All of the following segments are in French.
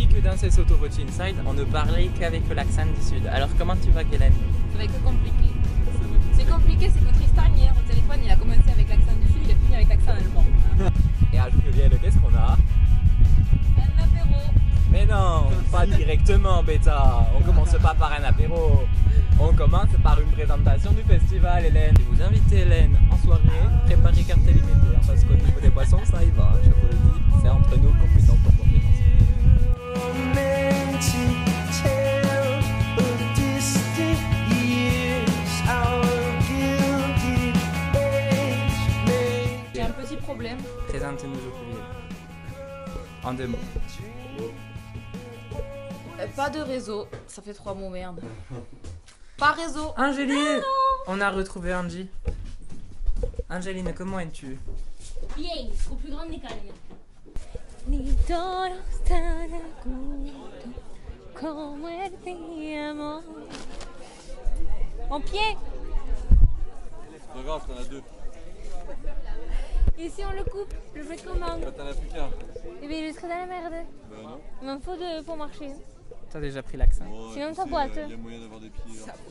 que danser Sotto Voce Inside, on ne parlait qu'avec l'accent du sud. Alors comment tu vas, Guylaine? Ça va être compliqué. C'est compliqué, c'est que Tristan hier au téléphone, il a commencé avec l'accent du sud, il a fini avec l'accent allemand. Et à Jouquevielle, qu'est-ce qu'on a? Un apéro. Mais non, pas directement, bêta. On commence pas par un apéro. On commence par une présentation du festival, Hélène. Je vous invite, Hélène, en soirée, préparez carte limitée. Parce qu'au niveau des boissons, ça y va, je vous le dis. C'est entre nous, compétence pour compétence. J'ai un petit problème. Présente-nous Jouquevielle. En 2 mots. Pas de réseau, ça fait 3 mots, merde. Pas réseau. Angéline, on a retrouvé Angie. Angéline, comment es-tu? Bien, au plus grand des calmes. En pied. Regarde, t'en as 2. Et si on le coupe, je fais comment? T'en as plus qu'un. Eh bien, je serai dans la merde. Bah non. Il m'en faut 2 pour marcher. T'as déjà pris l'accent. Bon, Sinon, tu ça sais, boite. Il y a moyen d'avoir des pieds. Là.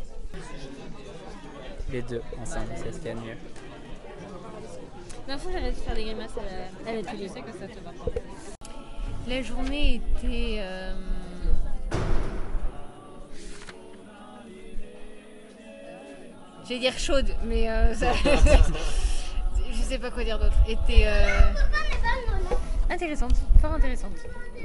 Les deux ensemble, c'est ce qu'il y a de mieux. Il m'en faut, j'arrête de faire des grimaces à la télé. Je sais que ça te va pas. La journée était... Je vais dire chaude, mais ça... je sais pas quoi dire d'autre. Était intéressante, fort intéressante.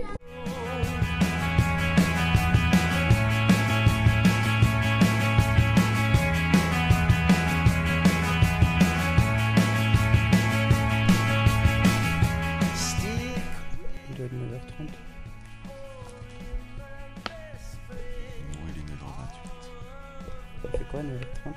Il doit être 9h30. Non, il est 9h28. Ça fait quoi, 9h30?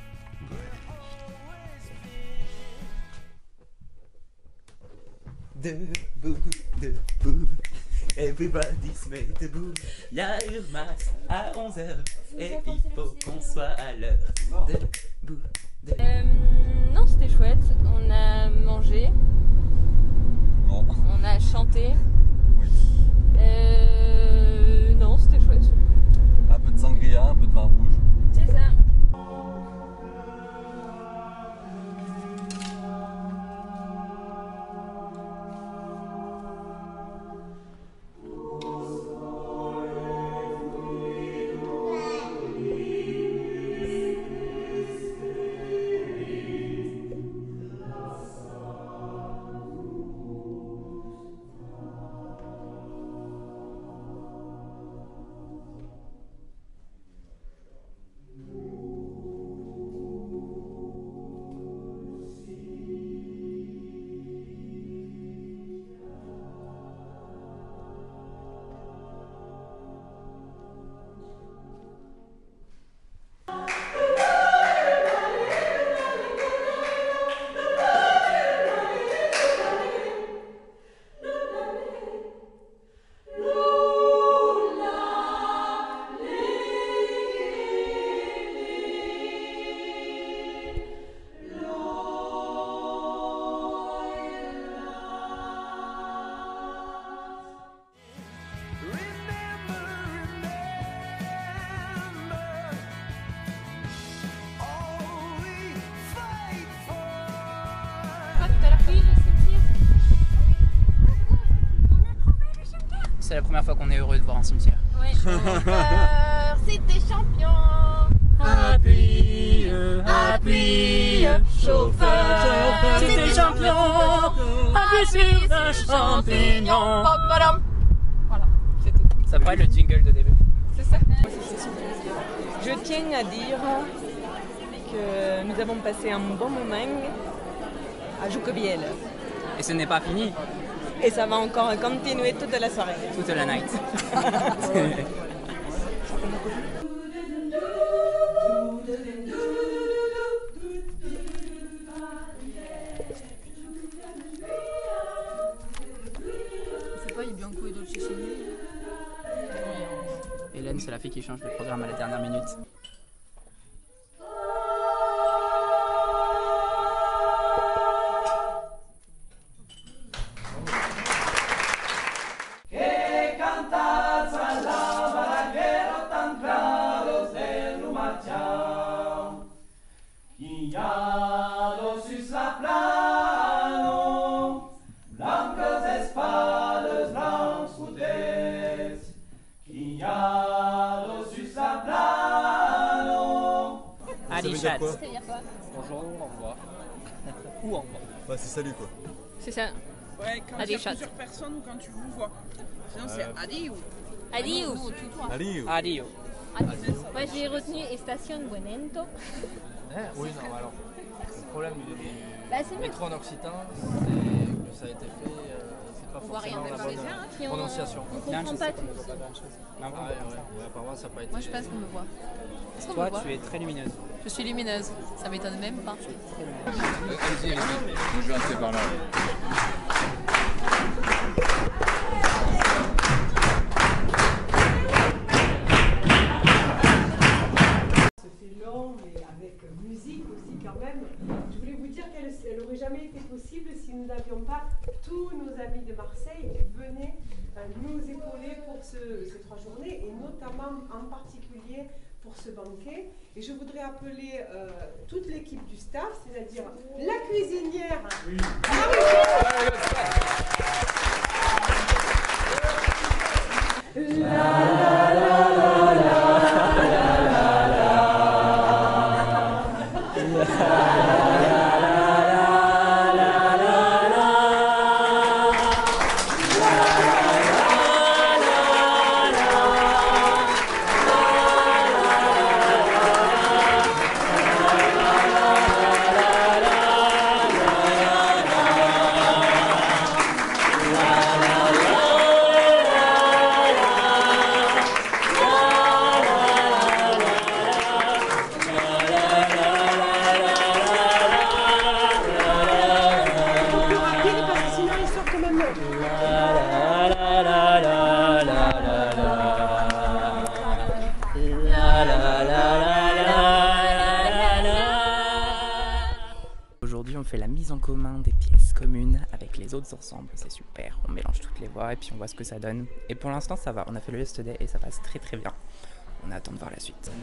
Debout, debout, everybody se met debout. Il y a Urmas à 11h et il faut qu'on soit à l'heure. Debout, debout. Non, c'était chouette. On a mangé, Non. on a chanté. Oui. Non, c'était chouette. Un peu de sangria, un peu de vin rouge. C'est ça. C'est la première fois qu'on est heureux de voir un cimetière. Ouais. C'était champion. Happy, happy, chauffeur, C'était champion. appuyez sur le champignon. Voilà, c'est tout. Ça pourrait être le jingle de début. C'est ça. Je tiens à dire que nous avons passé un bon moment à Jouquevielle. Et ce n'est pas fini, Et ça va encore continuer toute la soirée. toute la night. C'est pas, il est bien coué d'autres chez Hélène, c'est la fille qui change le programme à la dernière minute. Que canta dire quoi? Ça veut dire quoi? Bonjour, au revoir. Ou au revoir. Ouais, c'est salut quoi. C'est ça. Ouais, quand il y Allez, a chat. plusieurs personnes ou quand tu vous vois. Sinon c'est adieu. Adieu. Allez, Adio. Moi j'ai retenu Estación Buenento. Oui, non, alors, le problème du Bah, c'est mieux. métro en occitan, c'est que ça a été fait, c'est pas voit rien forcément la de bonne ça, hein, Puis prononciation. on comprend pas tout. Ouais, apparemment, ça n'a pas été. Moi je pense qu'on me voit. Est-ce qu'on me Toi, voit? tu es très lumineuse. Je suis lumineuse, ça m'étonne même pas. Allez-y, je vais rester par là. Long, mais avec musique aussi quand même. Je voulais vous dire qu'elle n'aurait jamais été possible si nous n'avions pas tous nos amis de Marseille qui venaient nous épauler pour ces 3 journées et notamment en particulier pour ce banquet. Et je voudrais appeler toute l'équipe du staff, c'est-à-dire la cuisinière. Oui. Aujourd'hui, on fait la mise en commun des pièces communes avec les autres ensembles. C'est super, on mélange toutes les voix et puis on voit ce que ça donne. Et pour l'instant, ça va. On a fait le yesterday et ça passe très très bien. On attend de voir la suite.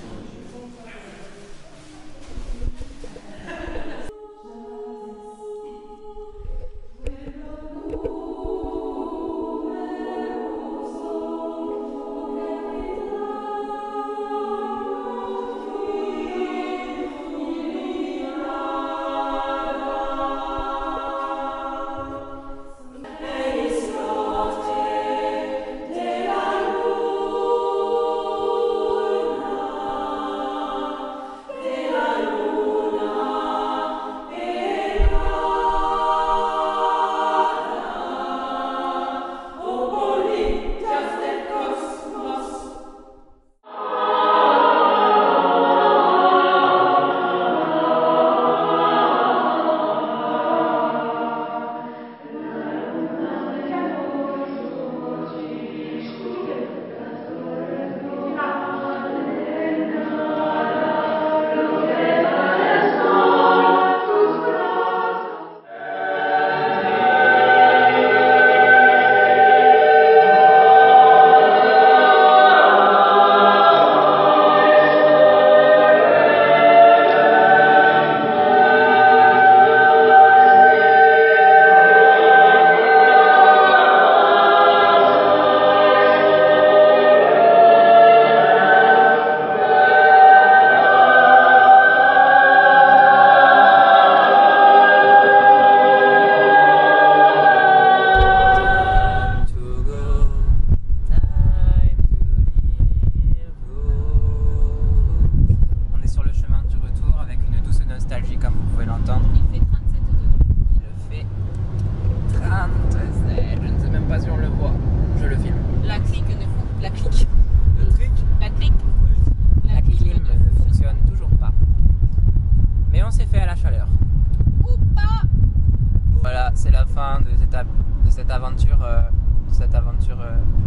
cette aventure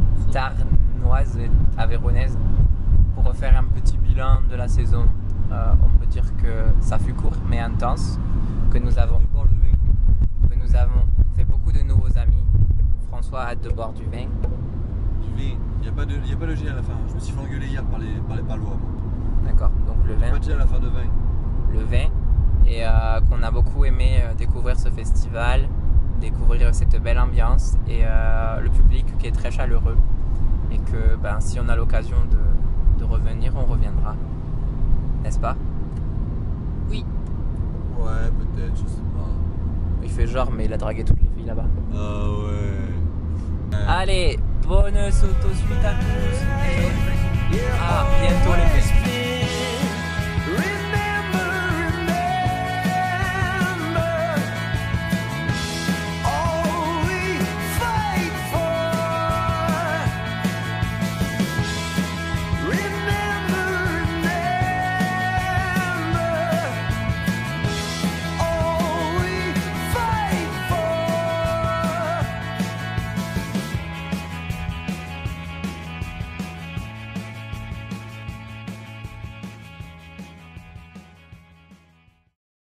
tarnoise et aveyronnaise. Pour refaire un petit bilan de la saison, on peut dire que ça fut court mais intense, que nous avons fait beaucoup de nouveaux amis. François a hâte de boire du vin. Du vin, il n'y a pas de G à la fin. Je me suis fait engueuler hier par les Palois. D'accord, donc le vin. Pas de G à la fin de vin. Le vin, et qu'on a beaucoup aimé découvrir ce festival, découvrir cette belle ambiance et le public qui est très chaleureux. Et que si on a l'occasion de revenir, on reviendra. N'est-ce pas ? Oui. Ouais, peut-être, je sais pas. Il fait genre, mais il a dragué toutes les filles là-bas. Ah ouais. Allez, bonne auto-suite à tous. Et à bientôt les festivals.